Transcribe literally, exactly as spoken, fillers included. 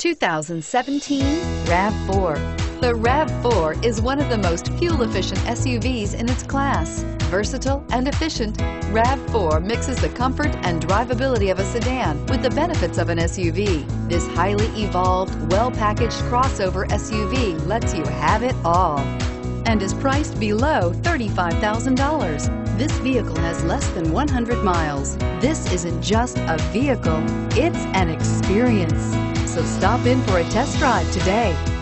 two thousand seventeen RAV four. The RAV four is one of the most fuel-efficient S U Vs in its class. Versatile and efficient, RAV four mixes the comfort and drivability of a sedan with the benefits of an S U V. This highly evolved, well-packaged crossover S U V lets you have it all and is priced below thirty-five thousand dollars. This vehicle has less than one hundred miles. This isn't just a vehicle, it's an experience. So stop in for a test drive today.